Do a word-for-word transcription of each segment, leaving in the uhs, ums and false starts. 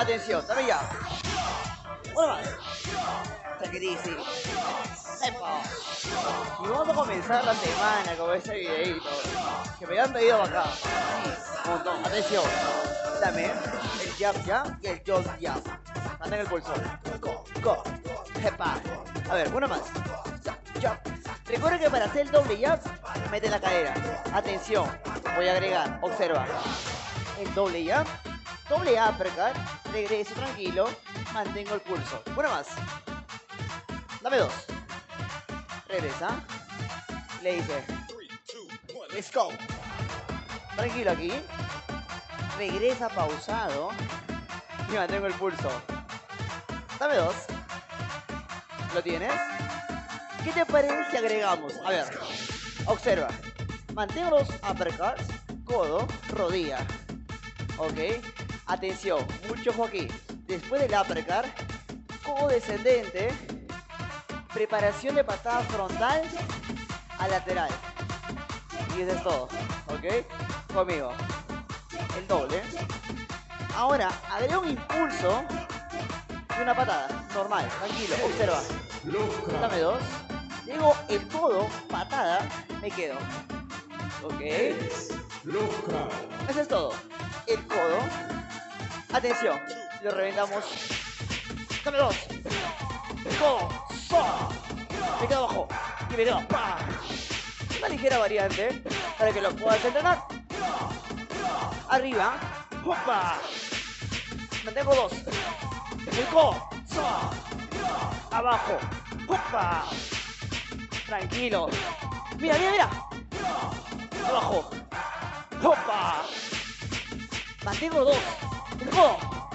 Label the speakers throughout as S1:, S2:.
S1: Atención, dame ya. Una más. Take it easy. Epa. Y vamos a comenzar la semana con este videito que me han pedido acá. Un montón. Atención. Dame el jab jab y el jump jab. Manda en el pulso. Go, go. Epa. A ver, una más. Jab, jab. Recuerda que para hacer el doble jab, mete la cadera. Atención. Voy a agregar. Observa. El doble jab. Doble uppercut. Regreso tranquilo. Mantengo el pulso. Una más. Dame dos. Regresa. Le dice. Let's go. Tranquilo aquí. Regresa pausado. Y mantengo el pulso. Dame dos. ¿Lo tienes? ¿Qué te parece si agregamos? A ver. Observa. Mantengo los uppercuts. Codo. Rodilla. Ok. Atención. Mucho ojo aquí. Después del uppercut. Codo descendente. Preparación de patada frontal a lateral. Y eso es todo. ¿Ok? Conmigo. El doble. Ahora, agrega un impulso y una patada. Normal, tranquilo. Observa. Dame dos. Digo el codo, patada, me quedo. ¿Ok? Eso es todo. El codo. Atención. Lo reventamos. Dame dos. El codo. Me quedo abajo. Y me quedo. ¡Pah! Una ligera variante para que lo puedas entrenar. Arriba. ¡Opa! Mantengo dos. El codo. Abajo. ¡Opa! Tranquilo. Mira, mira, mira. Abajo. ¡Opa! Mantengo dos. El codo.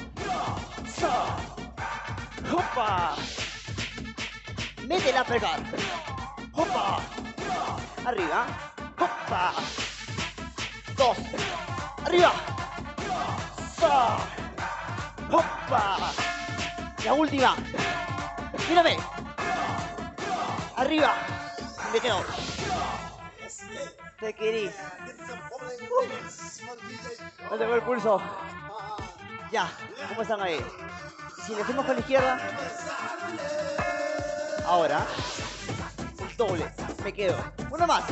S1: ¡Opa! Mete la uppercut. ¡Opa! Arriba. ¡Opa! Dos. Arriba. ¡Opa! La última. Mírame. Arriba. Me quedo. Te querí. No tengo el pulso. Ya. ¿Cómo están ahí? Si le hacemos con la izquierda. Ahora. El doble. Me quedo. Uno más.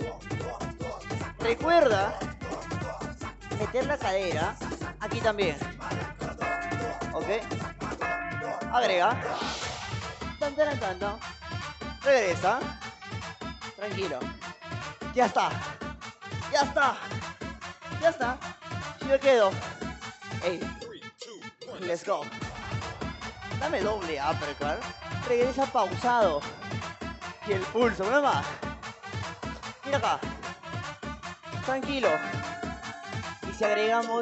S1: Recuerda meter la cadera aquí también. Ok. Agrega. Tan, tan, tan, tan. Regresa. Tranquilo. Ya está. Ya está. Ya está. Y me quedo. Hey. Let's go. Dame doble uppercut. Regresa pausado. Y el pulso. Una más. Mira acá. Tranquilo. Y si agregamos.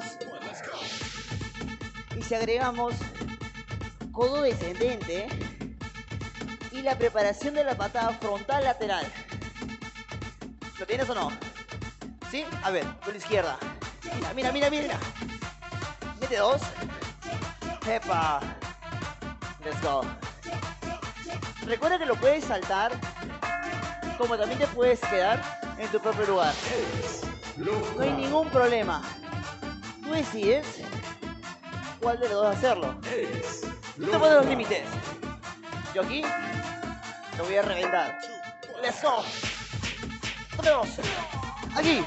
S1: Y si agregamos. Codo descendente. Y la preparación de la patada frontal lateral. ¿Lo tienes o no? ¿Sí? A ver, con la izquierda. Mira, mira, mira, mira. Mete dos. ¡Epa! Let's go. Recuerda que lo puedes saltar, como también te puedes quedar en tu propio lugar. No hay ningún problema. Tú decides cuál de los dos hacerlo. Tú te pones los límites. Yo aquí lo voy a reventar. Let's go. Dame dos. Aquí.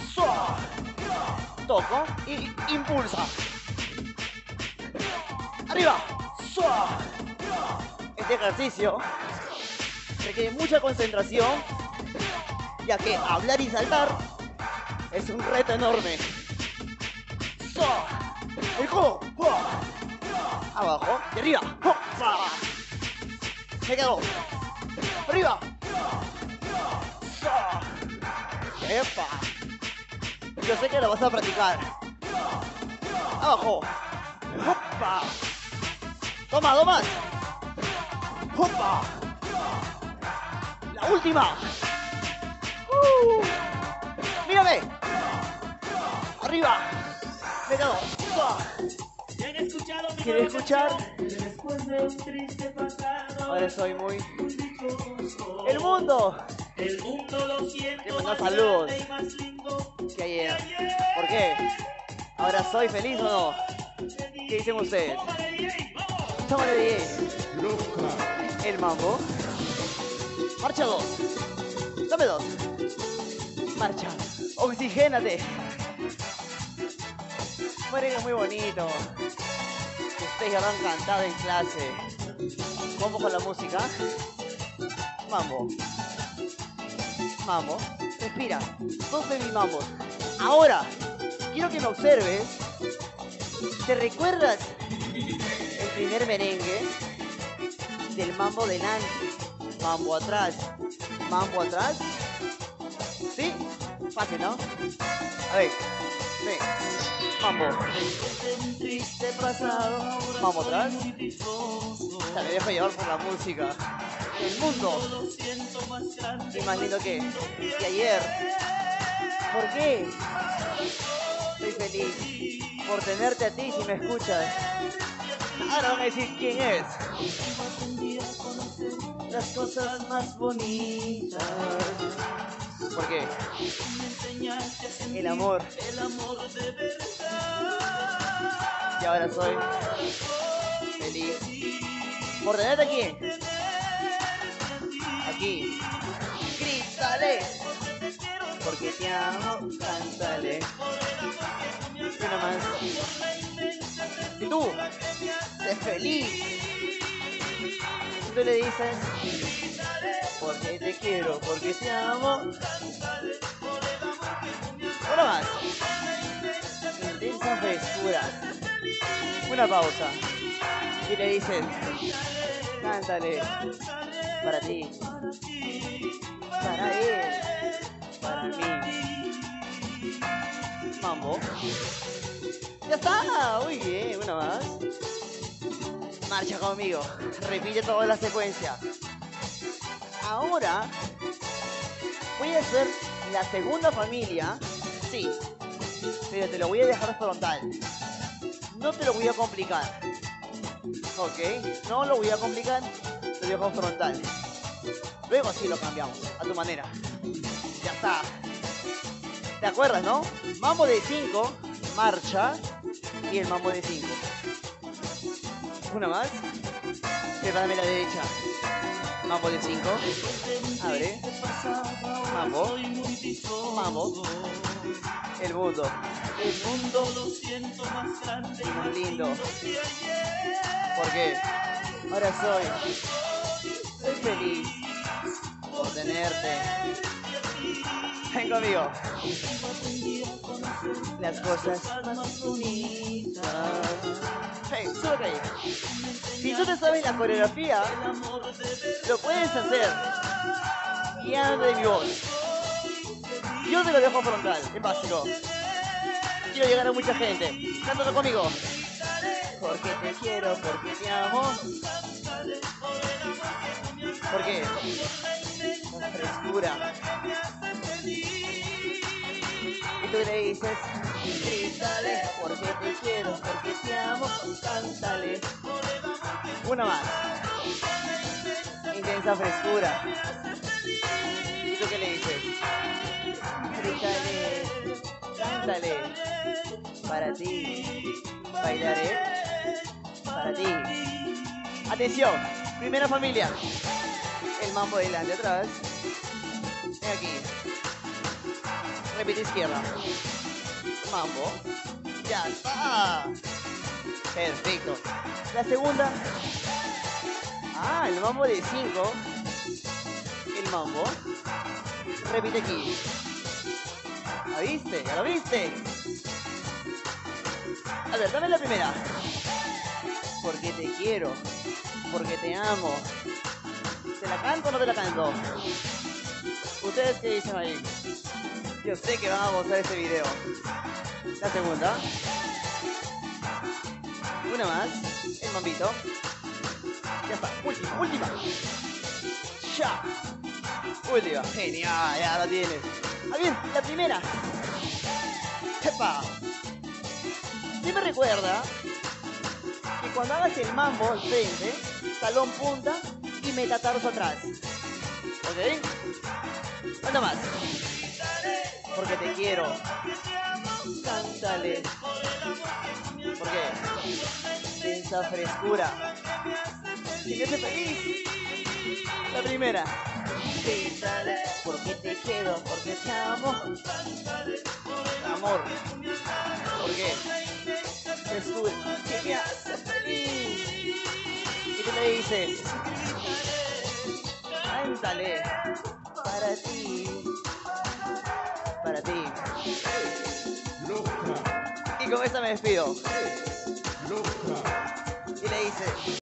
S1: Toco y impulsa. Arriba. Este ejercicio requiere mucha concentración, ya que hablar y saltar es un reto enorme. El codo. Abajo y arriba. Me quedo. Arriba. ¡Epa! Yo sé que lo vas a practicar. Abajo. ¡Opa! Toma, dos más. ¡Opa! La última. Uh. Mírame. Arriba. Me quedo. ¿Quieres escuchar? Ahora soy muy... ¡El mundo!
S2: El mundo lo siento.
S1: Te mando saludos. Que ayer. ¿Por qué? ¿Ahora soy feliz o no? ¿Qué dicen ustedes? Tómale D J. El mambo. Marcha dos. Dame dos. Marcha. Oxigénate. Merengue muy bonito. Ustedes ya lo han cantado en clase. Vamos con la música. Mambo. Mambo. Respira. Dos baby mambos. Ahora, quiero que me observes. ¿Te recuerdas el primer merengue? Del mambo delante, mambo atrás, mambo atrás. ¿Sí? Fácil, ¿no? A ver, ve. Mambo. Un triste pasado. Mambo atrás. Ya me dejo llevar por la música. El mundo. Y más lindo que, que ayer. ¿Por qué? Estoy feliz por tenerte a ti si me escuchas. Ahora van a decir quién es. Las cosas más bonitas. ¿Por qué? El amor. Y ahora soy feliz por tenerte aquí. Aquí. Grítale. Porque te amo, cántale. Y una más. Y tú, sé feliz. Y tú le dices, porque te quiero, porque te amo. Una más. Intensa frescura. Una pausa. Y le dices, cántale. Para ti. Para él. Para mí. Mambo. Ya está. Muy bien. Una más. Marcha conmigo. Repite toda la secuencia. Ahora voy a hacer la segunda familia. Sí. Pero te lo voy a dejar frontal. No te lo voy a complicar. Ok. No lo voy a complicar. Te lo dejo frontal. Luego sí lo cambiamos. A tu manera. Ya está. ¿Te acuerdas, no? Mambo de cinco, marcha y el mambo de cinco. Una más. Prepárame la derecha. Mambo de cinco. Abre. Mambo. Mambo. El mundo. El mundo lo siento más grande y más lindo. ¿Por qué? Ahora soy. Soy feliz por tenerte. Ven conmigo. Las cosas más bonitas. Hey, sube ahí. Si tú te sabes la coreografía, lo puedes hacer guiando de mi voz. Yo te lo dejo frontal, es básico. Quiero llegar a mucha gente. Cántalo conmigo. Porque te quiero, porque te amo. ¿Por qué? La frescura. Y tú le dices, grítale, porque te quiero, porque te amo, cántale. Una más. Intensa frescura. ¿Y tú qué le dices? Grítale, cántale. Para ti, bailaré para ti. Atención, primera familia. El mambo delante, atrás. Ven aquí. Repite izquierda. Mambo. Ya está. Perfecto. La segunda. Ah, el mambo de cinco. El mambo. Repite aquí. ¿La viste? ¿Ya lo viste? A ver, dame la primera. Porque te quiero. Porque te amo. ¿Te la canto o no te la canto? ¿Ustedes qué dicen ahí? Yo sé que van a gozar este video. La segunda. Una más. El mambito. Ya está. Última, última. Ya. Última. Genial, ya la tienes. Ah, bien, la primera. ¡Epa! ¿Sí me recuerda? Que cuando hagas el mambo al frente, talón punta y metatarso atrás. ¿Ok? Una más. Porque te quiero. Cántale. ¿Por qué? Sin esa frescura. ¿Qué me hace feliz? La primera. Piénsale, porque te quiero, porque te amo. Amor. ¿Por qué? Frescura. ¿Qué me hace feliz? ¿Y qué le dices? Cántale. Para ti. Para ti. Y con esta me despido. Y le dice.